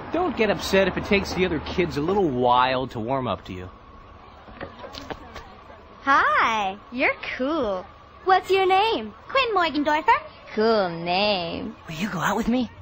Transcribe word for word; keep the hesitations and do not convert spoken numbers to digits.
Don't get upset if it takes the other kids a little while to warm up to you. Hi, you're cool. What's your name? Quinn Morgendorfer. Cool name. Will you go out with me?